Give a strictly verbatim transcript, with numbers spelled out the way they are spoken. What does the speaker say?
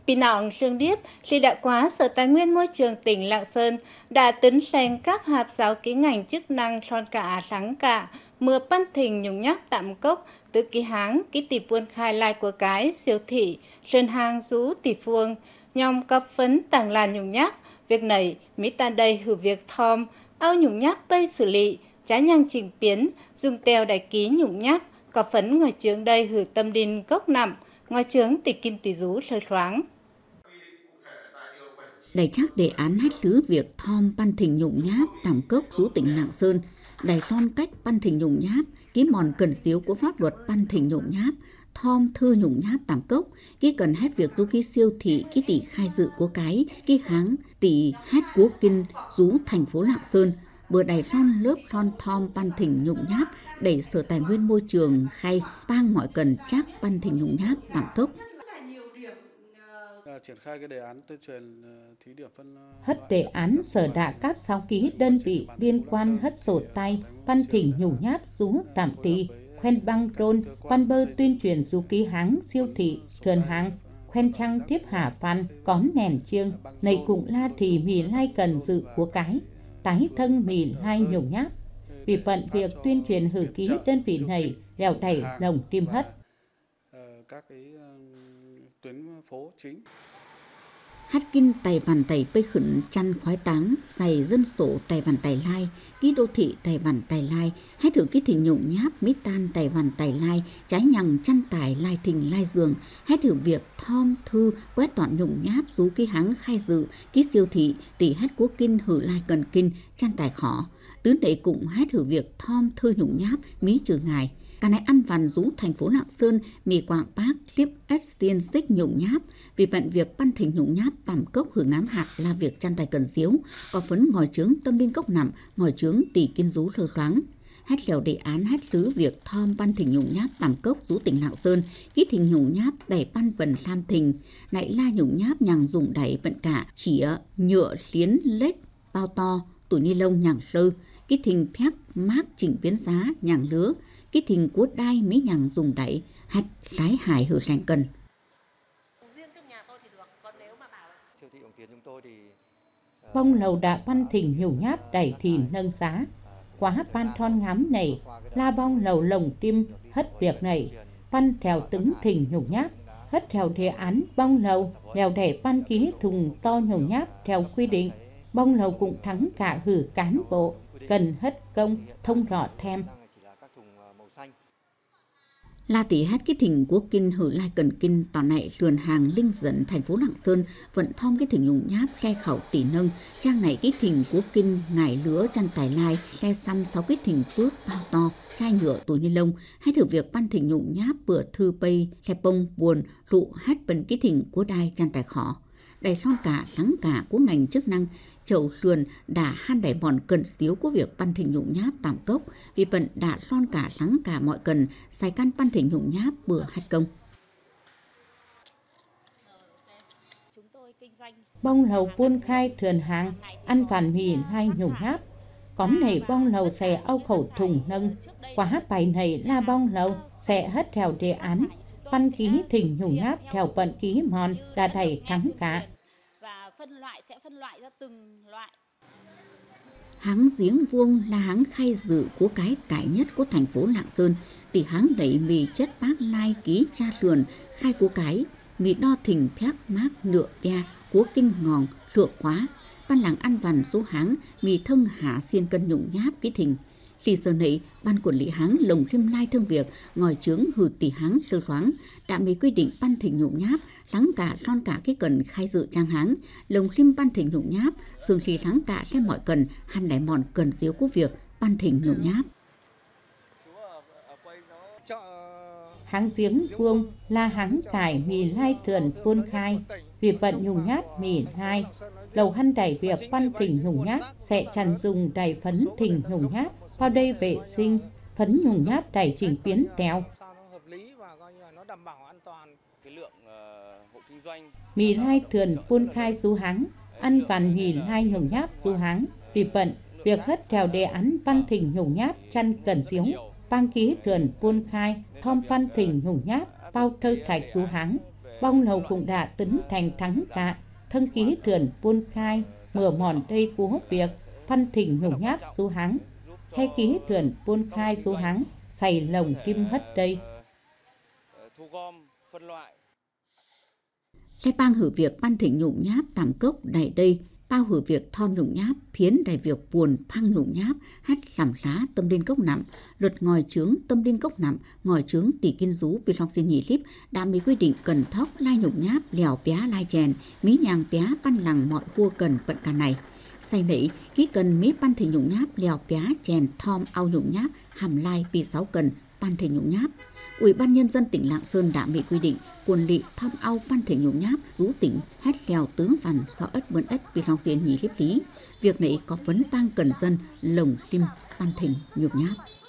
Pinong Sương Điếp, Sĩ đã quá Sở Tài nguyên Môi trường tỉnh Lạng Sơn đã tấn sen các hạt giáo ký ngành chức năng son cả sáng cả mưa pan thình nhung nháp tạm cốc từ ký háng ký tỷ buôn khai lai của cái siêu thị sơn hàng rú tỷ phương nhom cặp phấn tàng là nhung nháp việc này mỹ ta đây hử việc thom ao nhung nháp bây xử lý trái nhang trình biến dùng teo đại ký nhung nháp cặp phấn ngoài trướng đây hử tâm đinh gốc nằm ngoài trướng tỷ kim tỷ rú sơi xoáng. Đài chắc đề án hết lứa việc thom pan thình nhung nháp tạm cốc rú tỉnh Lạng Sơn, đài thon cách pan thình nhung nháp ký mòn cần xíu của pháp luật pan thình nhung nháp thom thư nhung nháp tạm cốc ký cần hết việc rú ký siêu thị ký tỷ khai dự của cái ký háng tỷ hết của kinh rú thành phố Lạng Sơn bữa đài thon lớp thon thom pan thình nhung nháp đẩy Sở Tài nguyên Môi trường khai bang mọi cần chắc pan thình nhung nháp tạm cốc. Triển khai cái đề án tuyên truyền thí điểm phân hất đề án Sở đã cấp sáu ký đơn vị liên quan hất sổ tay pan thỉnh nhủ nháp rú tạm tì khoen băng rôn pan bơ tuyên truyền rú ký háng siêu thị thường hàng khoen trăng tiếp hà pan cón nèn chiêng nầy cũng la thì mì lai cần dự của cái tái thân mì lai nhủ nháp vì bận việc tuyên truyền hử ký đơn vị này lèo đẩy lồng tim hất các cái tuyến phố chính. Hát kinh Tài Vàn Tài Pây Khẩn chăn khoái táng, xài dân sổ Tài Vàn Tài Lai, ký đô thị Tài Vàn Tài Lai, hay thử ký thỉnh nhụng nháp mít tan Tài Vàn Tài Lai, trái nhằng chăn tài lai thình lai giường, hay thử việc thom thư quét toàn nhụng nháp rú ký háng khai dự, ký siêu thị, tỷ hát quốc kinh hử lai cần kinh, chăn tài khó. Tứ đẩy cũng hay thử việc thom thư nhụng nháp mí trừ ngài. Cả này ăn vằn rú thành phố Lạng Sơn, mì quảng bác, clip ét tiên xích nhụng nháp. Vì bận việc pan thỉnh nhụng nháp tạm cốc hưởng ngám hạt là việc chăn tay cần xíu. Có phấn ngòi trướng tâm linh cốc nằm, ngòi trướng tỷ kiên rú lơ khoáng. Hát lèo đề án hát lứ việc thom pan thỉnh nhụng nháp tạm cốc rú tỉnh Lạng Sơn. Ký thỉnh nhụng nháp đẩy pan bần tham thình. Nãy la nhụng nháp nhằng dùng đẩy bận cả chĩa nhựa liến lết bao to, túi ni lông nhằng sơ. Ký thỉnh phép mát chỉnh biến giá nhằng lứa. Cái thình của đai mấy nhằng dùng đẩy hạt lái hải hử lành cần. Bông lầu đã pan thỉnh nhủ nháp đẩy thìn nâng giá. Quá pan thon ngắm này, la bông lầu lồng tim hất việc này, pan theo tứng thỉnh nhủ nháp, hất theo đề án bông lầu, lèo đẩy pan ký thùng to nhủ nháp theo quy định. Bông lầu cũng thắng cả hử cán bộ, cần hất công, thông rõ thêm. La tỷ hát cái thỉnh của kinh hử lai cần kinh tỏ nại lườn hàng linh dẫn thành phố Lạng Sơn vận thom cái thỉnh nhung nháp khai khẩu tỷ nâng trang này cái thỉnh của kinh ngải lứa chăn tài lai khe xăm sáu cái thỉnh phước bao to chai nhựa túi ni lông hay thử việc ban thỉnh nhung nháp bữa thư pây khe bông buồn lụ hát bần cái thỉnh của đai chăn tài khó đầy son cả sáng cả của ngành chức năng chậu sườn đã han đẩy mòn cần xíu của việc pan thỉnh nhụng nháp tạm cốc vì bận đã son cả sáng cả mọi cần xài căn pan thỉnh nhụng nháp bữa hạt công. Bông lầu buôn khai thường hàng ăn phản mì hai nhụng nháp cón này bông lầu xè âu khẩu thùng nâng quá bài này la bông lầu sẽ hất theo đề án pan ký thỉnh nhụng nháp theo bận ký mòn đã đẩy thắng cả. Phân loại sẽ phân loại ra từng loại. Háng giếng vuông là háng khai dự của cái cải nhất của thành phố Lạng Sơn. Tỷ háng đẩy mì chất bác lai ký cha lườn khai của cái mì đo thình phép mát nựa bia của kinh ngòn lựa khóa ban làng ăn vằn số háng mì thông hạ xiên cân nhụng nháp ký thình. Khi sơ nãy, ban quản lý háng lồng phim lai thương việc ngòi trướng hử tỷ háng sơ khoáng đã mới quy định ban thỉnh nhụng nháp lắng cả lon cả cái cần khai dự trang háng lồng phim ban thỉnh nhụng nháp xương khi lắng cả xem mọi cần han đáy mòn cần xíu của việc ban thỉnh nhụng nháp. Háng giếng vuông là háng cải mì lai thường phun khai vì bận nhung nháp mì lai lầu hăn đẩy việc ban thỉnh nhung nháp sẽ chăn dùng đầy phấn thỉnh nhung nháp vào đây vệ sinh phấn nhung nháp đẩy chỉnh biến tèo mì lai thường phun khai du háng ăn vằn mì lai nhung nháp du háng vì bận việc hất theo đề án ban thỉnh nhung nháp chăn cần xíu bang ký thường phun khai thom pan thỉnh nhung nháp bao thơ thạch du háng bong lầu cũng đã tính thành thắng cả, thân ký thườn buôn khai, mửa mòn đây cú việc, phân thỉnh nhủ nháp du hắng, hay ký thườn buôn khai du hắng, xày lồng kim hất đây. Lai bang hử việc ban thỉnh nhụng nháp tạm cốc đại đây, bao hử việc thom nhụng nháp, phiến đại việc buồn phăng nhụng nháp, hát làm lá tâm điên cốc nặng, luật ngòi trướng tâm điên cốc nặng, ngòi trướng tỷ kiên rú bị long xin nhị líp, đã mới quy định cần thóc lai nhụng nháp, lèo pía lai chèn, mí nhàng pía ban lằng mọi khua cần bận cả này. Say nẫy, ký cần mí ban thỉnh nhụng nháp, lèo pía chèn thom ao nhụng nháp, hàm lai bị sáu cần, ban thỉnh nhụng nháp. Ủy ban Nhân dân tỉnh Lạng Sơn đã bị quy định quần lị thom ao ban thể nhụng nháp rú tỉnh hết lèo tướng vằn so ất bươn ất vì lòng xiên nhí liếp lý. Việc này có vấn bang cần dân lồng lim ban thỉnh nhục nháp.